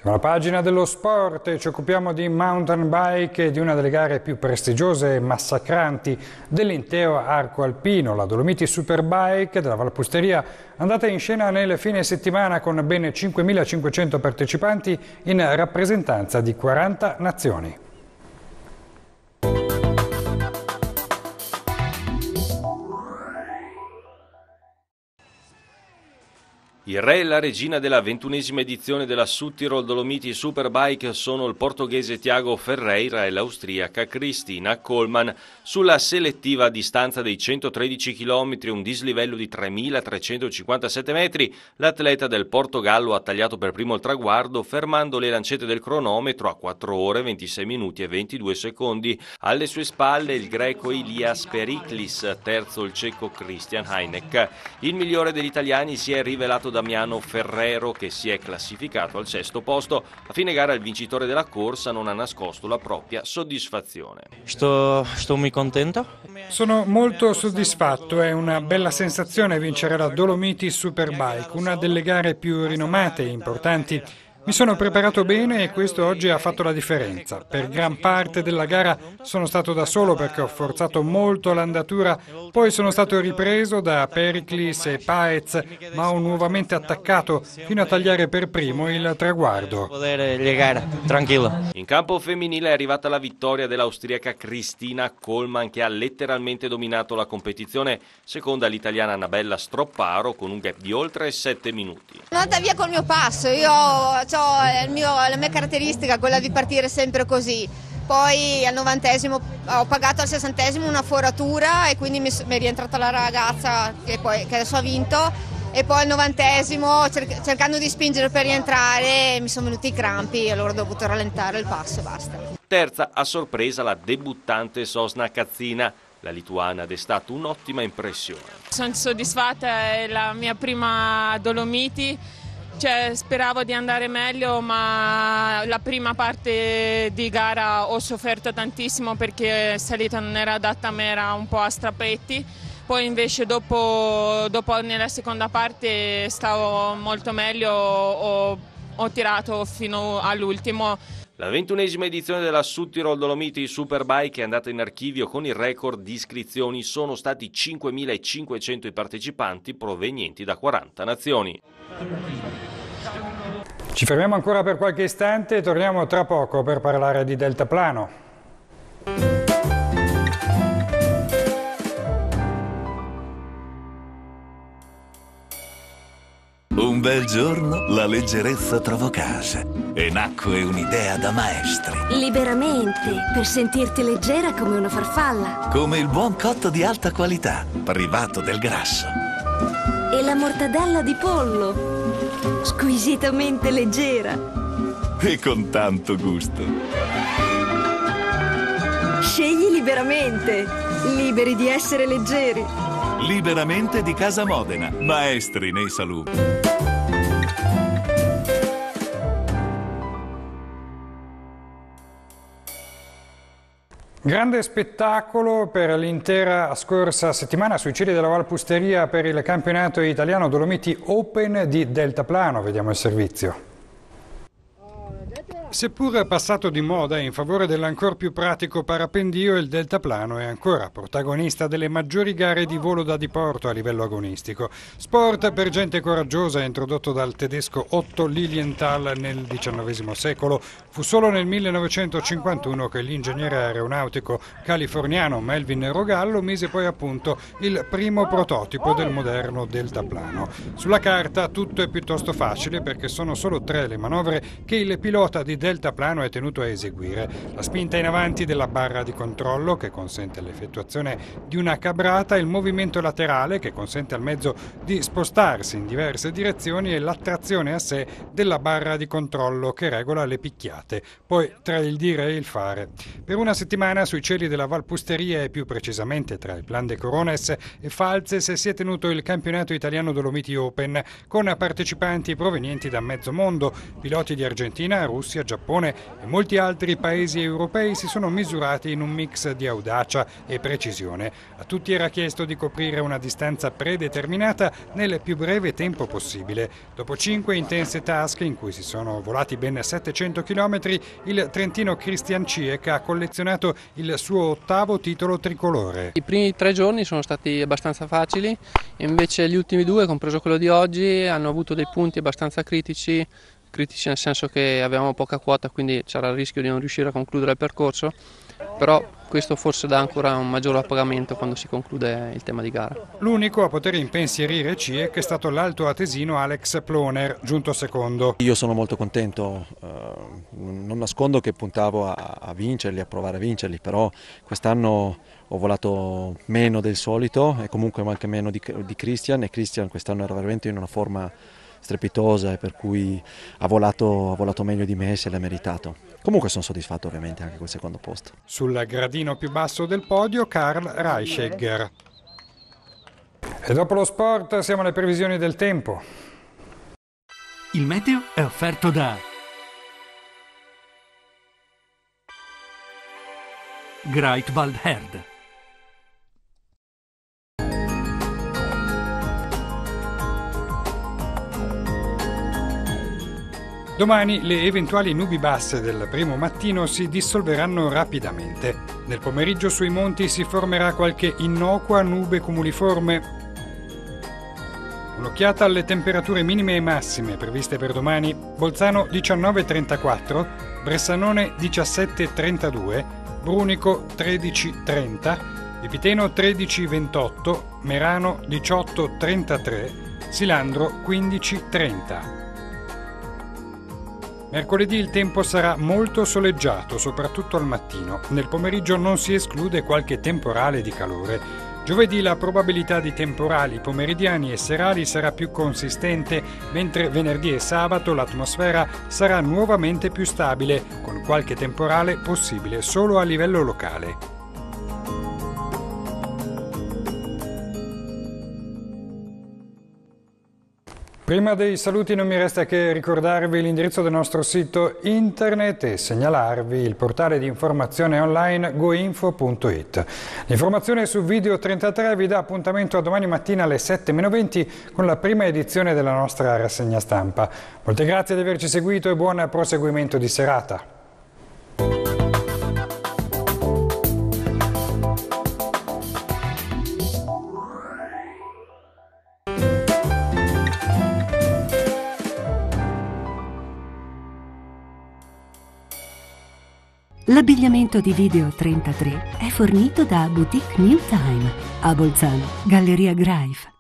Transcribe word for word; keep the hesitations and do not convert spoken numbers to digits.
Alla pagina dello sport ci occupiamo di mountain bike e di una delle gare più prestigiose e massacranti dell'intero arco alpino, la Dolomiti Superbike della Valpusteria, andata in scena nel fine settimana con ben cinquemilacinquecento partecipanti in rappresentanza di quaranta nazioni. Il re e la regina della ventunesima edizione della Südtirol Dolomiti Superbike sono il portoghese Tiago Ferreira e l'austriaca Kristina Kohlmann. Sulla selettiva distanza dei centotredici chilometri, un dislivello di tremilatrecentocinquantasette metri, l'atleta del Portogallo ha tagliato per primo il traguardo, fermando le lancette del cronometro a quattro ore, ventisei minuti e ventidue secondi. Alle sue spalle il greco Ilias Periklis, terzo il ceco Christian Heineck. Il migliore degli italiani si è rivelato Damiano Ferrero, che si è classificato al sesto posto. A fine gara il vincitore della corsa non ha nascosto la propria soddisfazione. Sto, sto muy contento. Sono molto soddisfatto, è una bella sensazione vincere la Dolomiti Superbike, una delle gare più rinomate e importanti. Mi sono preparato bene e questo oggi ha fatto la differenza. Per gran parte della gara sono stato da solo perché ho forzato molto l'andatura, poi sono stato ripreso da Periklis e Paez, ma ho nuovamente attaccato fino a tagliare per primo il traguardo. In campo femminile è arrivata la vittoria dell'austriaca Kristina Kohlmann, che ha letteralmente dominato la competizione, seconda l'italiana Annabella Stropparo con un gap di oltre sette minuti. Sono andata via col mio passo, io ho il mio, la mia caratteristica, quella di partire sempre così. Poi al novantesimo ho pagato al sessantesimo una foratura e quindi mi, mi è rientrata la ragazza che, poi, che adesso ha vinto, e poi al novantesimo cer- cercando di spingere per rientrare mi sono venuti i crampi e allora ho dovuto rallentare il passo e basta. Terza a sorpresa la debuttante Sosna Kazzina. La lituana ha destato un'ottima impressione. Sono soddisfatta, è la mia prima Dolomiti. Cioè, speravo di andare meglio, ma la prima parte di gara ho sofferto tantissimo perché salita non era adatta a me, era un po' a strappetti. Poi invece dopo, dopo nella seconda parte stavo molto meglio, ho, ho tirato fino all'ultimo. La ventunesima edizione della Südtirol Dolomiti Superbike è andata in archivio con il record di iscrizioni. Sono stati cinquemilacinquecento i partecipanti provenienti da quaranta nazioni. Ci fermiamo ancora per qualche istante e torniamo tra poco per parlare di deltaplano. Un bel giorno la leggerezza trovò casa e nacque un'idea da maestri. Liberamente, per sentirti leggera come una farfalla. Come il buon cotto di alta qualità, privato del grasso. E la mortadella di pollo, squisitamente leggera. E con tanto gusto. Scegli liberamente, liberi di essere leggeri. Liberamente di Casa Modena, maestri nei salumi. Grande spettacolo per l'intera scorsa settimana sui cieli della Valpusteria per il campionato italiano Dolomiti Open di deltaplano. Vediamo il servizio. Seppur passato di moda in favore dell'ancor più pratico parapendio, il deltaplano è ancora protagonista delle maggiori gare di volo da diporto a livello agonistico. Sport per gente coraggiosa, introdotto dal tedesco Otto Lilienthal nel diciannovesimo secolo. Fu solo nel millenovecentocinquantuno che l'ingegnere aeronautico californiano Melvin Rogallo mise poi a punto il primo prototipo del moderno deltaplano. Sulla carta tutto è piuttosto facile perché sono solo tre le manovre che il pilota di deltaplano è tenuto a eseguire: la spinta in avanti della barra di controllo, che consente l'effettuazione di una cabrata, il movimento laterale, che consente al mezzo di spostarsi in diverse direzioni, e l'attrazione a sé della barra di controllo, che regola le picchiate. Poi tra il dire e il fare. Per una settimana sui cieli della Valpusteria, e più precisamente tra il Plan de Corones e Falzes, si è tenuto il campionato italiano Dolomiti Open, con partecipanti provenienti da mezzo mondo, piloti di Argentina, Russia, Giappone, Giappone e molti altri paesi europei si sono misurati in un mix di audacia e precisione. A tutti era chiesto di coprire una distanza predeterminata nel più breve tempo possibile. Dopo cinque intense task in cui si sono volati ben settecento chilometri, il trentino Christian Ciek ha collezionato il suo ottavo titolo tricolore. I primi tre giorni sono stati abbastanza facili, invece gli ultimi due, compreso quello di oggi, hanno avuto dei punti abbastanza critici, critici nel senso che avevamo poca quota, quindi c'era il rischio di non riuscire a concludere il percorso, però questo forse dà ancora un maggiore appagamento quando si conclude il tema di gara. L'unico a poter impensierire Ciek è stato l'alto atesino Alex Ploner, giunto secondo. Io sono molto contento, eh, non nascondo che puntavo a, a vincerli, a provare a vincerli, però quest'anno ho volato meno del solito e comunque anche meno di, di Christian, e Christian quest'anno era veramente in una forma strepitosa e per cui ha volato, ha volato meglio di me e se l'ha meritato. Comunque sono soddisfatto ovviamente anche col secondo posto. Sul gradino più basso del podio Karl Reichegger. E dopo lo sport siamo alle previsioni del tempo. Il meteo è offerto da Greitwald Herd. Domani le eventuali nubi basse del primo mattino si dissolveranno rapidamente. Nel pomeriggio sui monti si formerà qualche innocua nube cumuliforme. Un'occhiata alle temperature minime e massime previste per domani: Bolzano diciannove virgola trentaquattro, Bressanone diciassette virgola trentadue, Brunico tredici virgola trenta, Epiteno tredici virgola ventotto, Merano diciotto virgola trentatré, Silandro quindici virgola trenta. Mercoledì il tempo sarà molto soleggiato, soprattutto al mattino. Nel pomeriggio non si esclude qualche temporale di calore. Giovedì la probabilità di temporali pomeridiani e serali sarà più consistente, mentre venerdì e sabato l'atmosfera sarà nuovamente più stabile, con qualche temporale possibile solo a livello locale. Prima dei saluti non mi resta che ricordarvi l'indirizzo del nostro sito internet e segnalarvi il portale di informazione online goinfo punto it. L'informazione su Video trentatré vi dà appuntamento a domani mattina alle sette meno venti con la prima edizione della nostra rassegna stampa. Molte grazie di averci seguito e buon proseguimento di serata. L'abbigliamento di Video trentatré è fornito da Boutique New Time a Bolzano, Galleria Greif.